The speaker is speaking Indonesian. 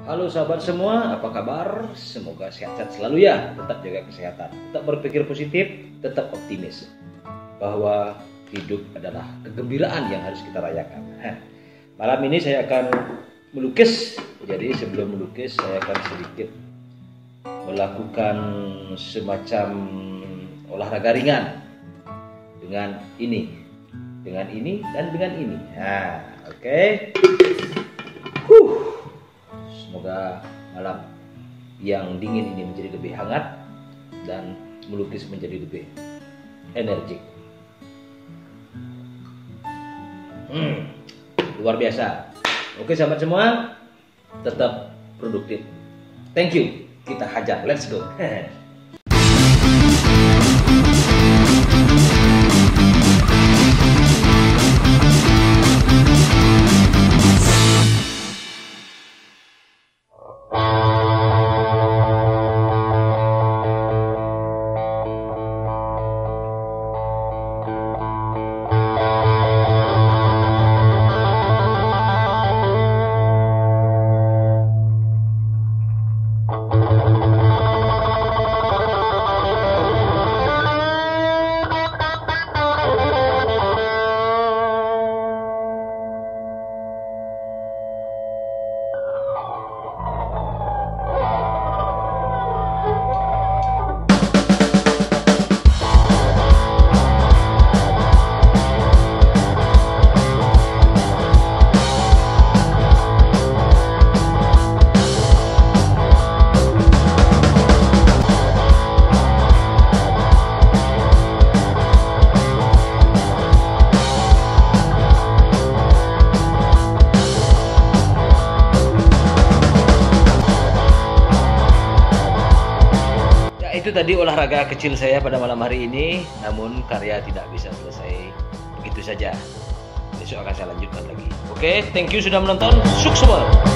Halo sahabat semua, apa kabar? Semoga sehat-sehat selalu ya. Tetap jaga kesehatan, tetap berpikir positif, tetap optimis bahwa hidup adalah kegembiraan yang harus kita rayakan. Malam ini saya akan melukis. Jadi sebelum melukis saya akan sedikit melakukan semacam olahraga ringan dengan ini, dan dengan ini. Nah, oke. Semoga malam yang dingin ini menjadi lebih hangat dan melukis menjadi lebih energik. Luar biasa. Oke sahabat semua, tetap produktif. Thank you. Kita hajar. Let's go. Itu tadi olahraga kecil saya pada malam hari ini, namun karya tidak bisa selesai begitu saja. Besok akan saya lanjutkan lagi. Oke, thank you sudah menonton. Sukses.